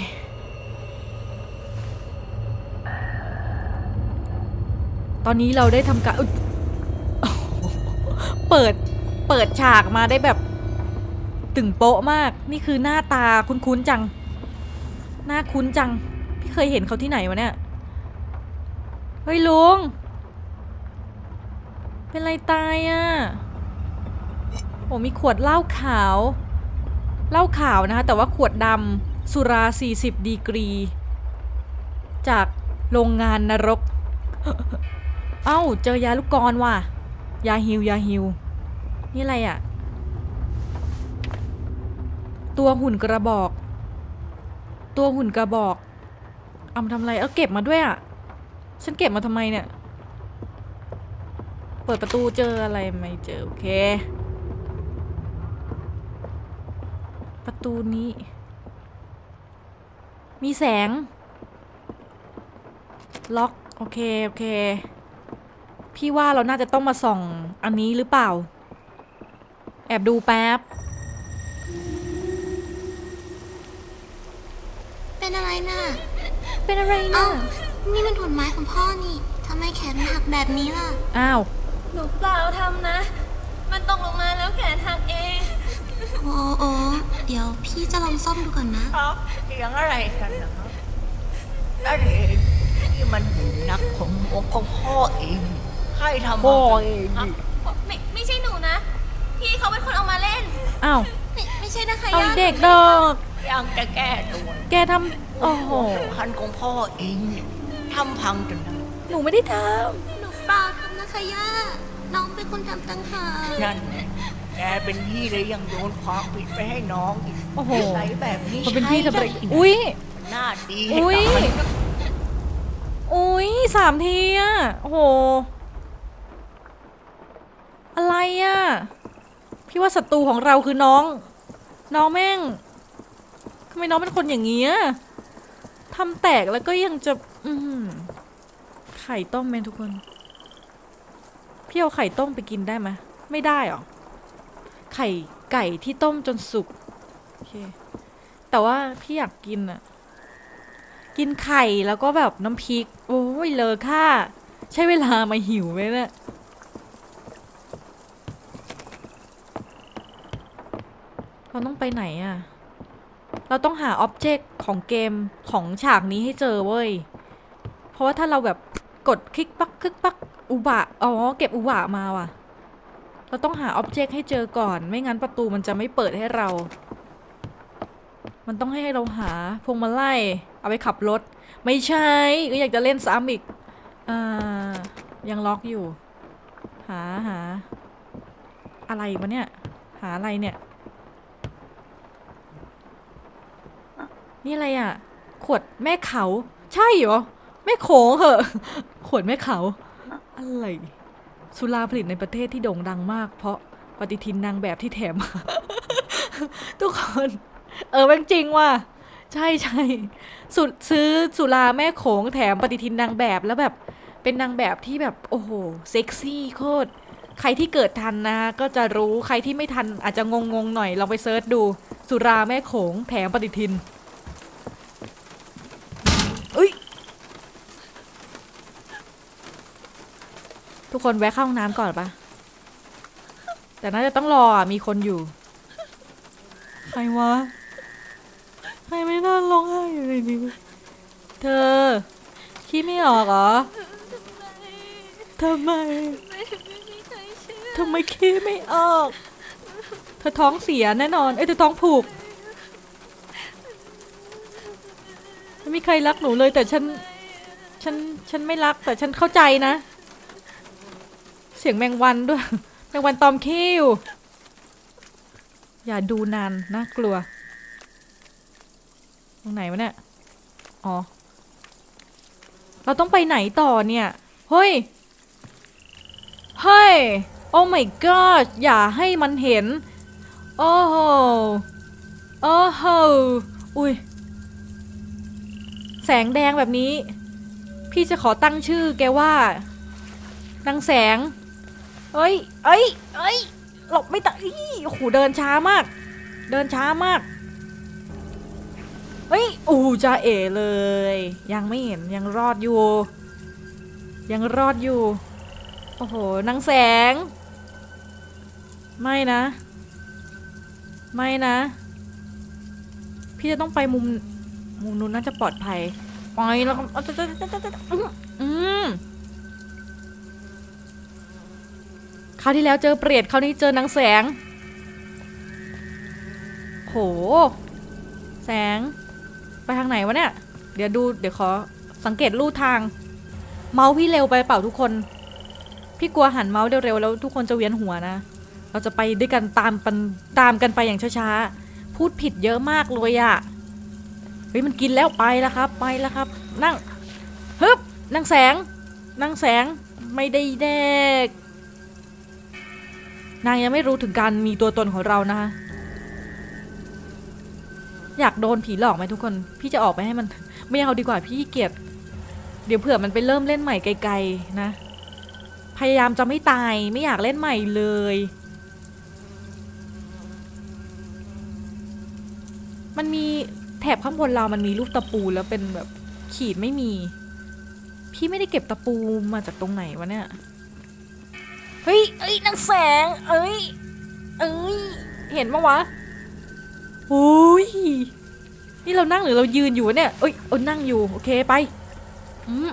ตอนนี้เราได้ทำการเปิดเปิดฉากมาได้แบบตึงโป๊ะมากนี่คือหน้าตาคุ้นๆจังหน้าคุ้นจังพี่เคยเห็นเขาที่ไหนวะเนี่ยเฮ้ยลุงเป็นไรตายอ่ะโอ้มีขวดเหล้าขาวเหล้าขาวนะคะแต่ว่าขวดดำสุราสี่สิบดีกรีจากโรงงานนรกเอ้าเจอยาลูกกรว่ะยาฮิวยาฮิวนี่อะไรอ่ะตัวหุ่นกระบอกตัวหุ่นกระบอกเอามาทำอะไรเออเก็บมาด้วยอ่ะฉันเก็บมาทำไมเนี่ยเปิดประตูเจออะไรไม่เจอโอเคประตูนี้มีแสงล็อกโอเคโอเคพี่ว่าเราน่าจะต้องมาส่องอันนี้หรือเปล่าแอบดูแป๊บเป็นอะไรน่ะเป็นอะไรน่ะนี่มันถุนไม้ของพ่อนี่ทำไมแขนหักแบบนี้ล่ะอ้าวหนูเปล่าทำนะมันตกลงมาแล้วแขนหักเองโอ้โอ้เดี๋ยวพี่จะลองซ่อมดูก่อนนะเสียงอะไรกันนะนั่นเองนี่มันนักของของพ่อเองใครทำพ่อเองไม่ไม่ใช่หนูนะพี่เขาเป็นคนเอามาเล่นอ้าวไม่ไม่ใช่นะคะเอาเด็กดอกยังจะแก้ตัวแกทำโอ้โหพันของพ่อเองทำพังจนได้หนูไม่ได้ทำหนูเปล่าทำนะคะย่าน้องเป็นคนทำตั้งหากนั่นแกเป็นพี่เลยยังโยนความผิดไปให้น้องอีกโอ้โหใส่แบบนี้เป็นพี่ทำอะไรอุ้ยหน้าดีอุ้ยอุ้ยสามทีอ่ะโอ้โหอะไรอ่ะพี่ว่าศัตรูของเราคือน้องน้องแม่งทำไมน้องเป็นคนอย่างนี้ทำแตกแล้วก็ยังจะอืมไข่ต้มไหมทุกคนพี่เอาไข่ต้มไปกินได้ไหมไม่ได้หรอไข่ไก่ที่ต้มจนสุกโอเคแต่ว่าพี่อยากกินอะกินไข่แล้วก็แบบน้ำพริกโอ้ยเลอค่ะใช่เวลามาหิวไหมเนี่ยเราต้องไปไหนอะเราต้องหาอ็อบเจกต์ของเกมของฉากนี้ให้เจอเว้ยเพราะว่าถ้าเราแบบกดคลิกปักคลิกปักอุบะอ๋อเก็บอุบะมาว่ะเราต้องหาอ็อบเจกต์ให้เจอก่อนไม่งั้นประตูมันจะไม่เปิดให้เรามันต้องให้เราหาพวงมาลัยเอาไปขับรถไม่ใช่ก็อยากจะเล่นซ้ำอีกอ่ายังล็อกอยู่หาหาอะไรวะเนี่ยหาอะไรเนี่ยนี่อะไรอ่ะขวดแม่เขาใช่เหรอแม่โขงเหอะขวดแม่เขาอะไรสุราผลิตในประเทศที่โด่งดังมากเพราะปฏิทินนางแบบที่แถม ทุกคนเออเป็นจริงว่ะใช่ใช่สุดซื้อสุราแม่โขงแถมปฏิทินนางแบบแล้วแบบเป็นนางแบบที่แบบโอ้โหเซ็กซี่โคตรใครที่เกิดทันนะก็จะรู้ใครที่ไม่ทันอาจจะงงๆหน่อยลองไปเซิร์ชดูสุราแม่โขงแถมปฏิทินอุ้ยทุกคนแวะเข้าห้องน้ำก่อนปะแต่น่าจะต้องรออ่ะมีคนอยู่ใครวะใครไม่น่าร้องไห้อยู่ในนี้เธอคิดไม่ออกเหรอทำไมทำไมคิดไม่ออกเธอท้องเสียแน่นอนเอ้ยเธอท้องผูกไม่มีใครรักหนูเลยแต่ฉันฉันฉันไม่รักแต่ฉันเข้าใจนะเสียงแมงวันด้วยแมงวันตอมคิวอย่าดูนานน่ากลัวตรงไหนวะเนี่ยอ๋อเราต้องไปไหนต่อเนี่ยเฮ้ยเฮ้ยโอ้ my god อย่าให้มันเห็นโอ้โหโอ้โหอุ้ยแสงแดงแบบนี้พี่จะขอตั้งชื่อแกว่านางแสงเอ้ยเอ้ยเอ้ยหลบไม่ตัดโอ้โหเดินช้ามากเดินช้ามากเฮ้ยอู้จะเอ๋เลยยังไม่เห็นยังรอดอยู่ยังรอดอยู่โอ้โหนางแสงไม่นะไม่นะพี่จะต้องไปมุมมุมนู้นน่าจะปลอดภัยไปแล้วก็อืมคราวที่แล้วเจอเปรตคราวนี้เจอนางแสงโหแสงไปทางไหนวะเนี่ยเดี๋ยวดูเดี๋ยวขอสังเกตลู่ทางเมาส์พี่เร็วไปเปล่าทุกคนพี่กลัวหันเมาส์เร็วๆแล้วทุกคนจะเวียนหัวนะเราจะไปด้วยกันตามปันตามกันไปอย่างช้าๆพูดผิดเยอะมากเลยอะเฮ้ยมันกินแล้วไปแล้วครับไปแล้วครับนั่งฮึบนางแสงนางแสงไม่ได้เด็กนางยังไม่รู้ถึงการมีตัวตนของเรานะคะอยากโดนผีหลอกไหมทุกคนพี่จะออกไปให้มันไม่เอาดีกว่าพี่เกลียดเดี๋ยวเผื่อมันไปเริ่มเล่นใหม่ไกลๆนะพยายามจะไม่ตายไม่อยากเล่นใหม่เลยมันมีแถบข้างบนเรามันมีรูปตะปูแล้วเป็นแบบขีดไม่มีพี่ไม่ได้เก็บตะปูมาจากตรงไหนวะเนี่ยเฮ้ยเอ้ยนางแสงเอ้ยเอ้ยเห็นปะวะโอ้ยนี่เรานั่งหรือเรายืนอยู่เนี่ยเอ้ยเออนั่งอยู่โอเคไปอืม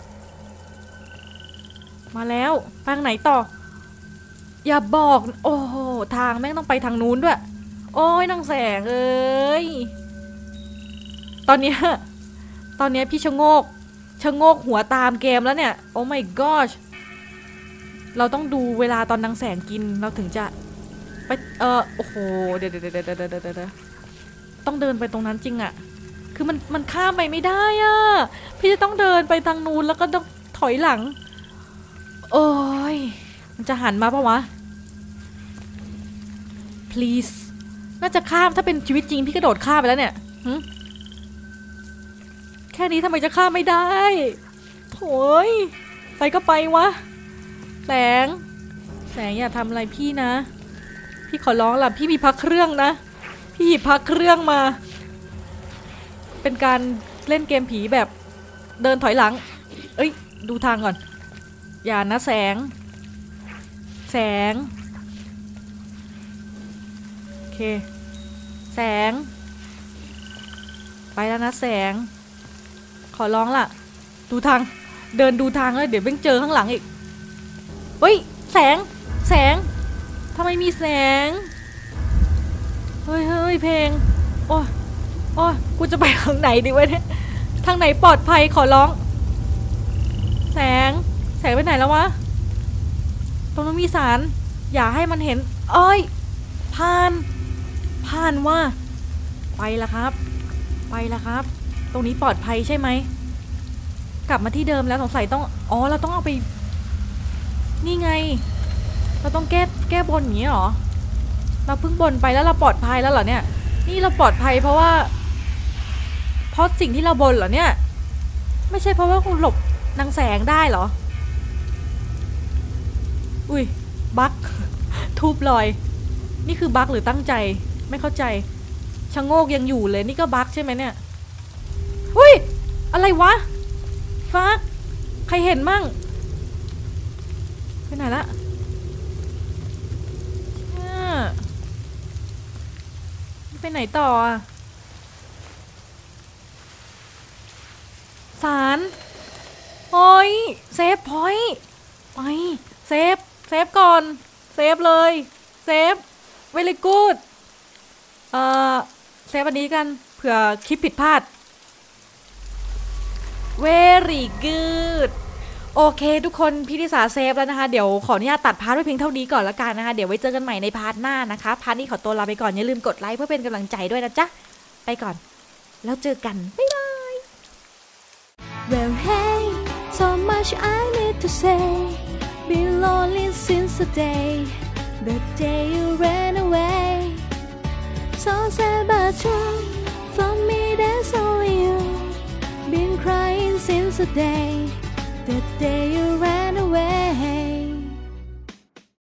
มาแล้วทางไหนต่ออย่าบอกโอ้โหทางแม่งต้องไปทางนู้นด้วยโอ้ยนางแสงเอ้ยตอนเนี้ยตอนเนี้ยพี่ชะโงกชะโงกหัวตามเกมแล้วเนี่ยโอ้ my gosh เราต้องดูเวลาตอนนางแสงกินเราถึงจะไปเออโอ้โหเดี๋ยวเดี๋ยวเดี๋ยวเดี๋ยวเดี๋ยวต้องเดินไปตรงนั้นจริงอะคือมันมันข้ามไปไม่ได้อะพี่จะต้องเดินไปทางนู้นแล้วก็ต้องถอยหลังโอ้ยมันจะหันมาปะวะ please น่าจะข้ามถ้าเป็นชีวิตจริงพี่กระโดดข้ามไปแล้วเนี่ยแค่นี้ทำไมจะข้ามไม่ได้โถยไปก็ไปวะแสงแสงอย่าทำอะไรพี่นะพี่ขอร้องล่ะพี่มีพักเครื่องนะพี่หยิบพักเครื่องมาเป็นการเล่นเกมผีแบบเดินถอยหลังเอ้ยดูทางก่อนอย่านะแสงแสงโอเคแสงไปแล้วนะแสงขอร้องล่ะดูทางเดินดูทางแล้วเดี๋ยวเพิ่งเจอข้างหลังอีกเฮ้ยแสงแสงทำไมมีแสงเฮ้ยเฮ้ยเพลงโอ้ยโอ้ยกูจะไปทางไหนดีวะเนี่ยทางไหนปลอดภัยขอร้องแสงแสงไปไหนแล้ววะตรงนั้นมีสารอย่าให้มันเห็นเอ้ยผ่านผ่านว่าไปละครับไปละครับตรงนี้ปลอดภัยใช่ไหมกลับมาที่เดิมแล้วสงสัยต้องอ๋อเราต้องเอาไปนี่ไงเราต้องแก้แก้บนอย่างนี้หรอเราเพิ่งบนไปแล้วเราปลอดภัยแล้วเหรอเนี่ยนี่เราปลอดภัยเพราะว่าเพราะสิ่งที่เราบนเหรอเนี่ยไม่ใช่เพราะว่าคุณหลบนางแสงได้เหรออุ้ยบั๊กทุบลอยนี่คือบั๊กหรือตั้งใจไม่เข้าใจชะโงกยังอยู่เลยนี่ก็บั๊กใช่ไหมเนี่ยอุ้ยอะไรวะฟักใครเห็นมั่งไปไหนละไปไหนต่อสารโอ้ยเซฟพอยต์ไปเซฟเซฟก่อนเซฟเลยเซฟเวลิกูดเอ่อเซฟอันนี้กันเผื่อคลิปผิดพลาด very good โอเคทุกคนพี่ธิสาเซฟแล้วนะคะเดี๋ยวขออนุญาตตัดพาร์ทไว้เพียงเท่านี้ก่อนละกันนะคะเดี๋ยวไว้เจอกันใหม่ในพาร์ทหน้านะคะพาร์ทนี้ขอตัวลาไปก่อนอย่าลืมกดไลค์เพื่อเป็นกำลังใจด้วยนะจ๊ะไปก่อนแล้วเจอกันบ๊ายบาย Well hey so much I need to say been lonely since the day the day you ran away so sad but true for me that's only you been crying since the day the day you ran away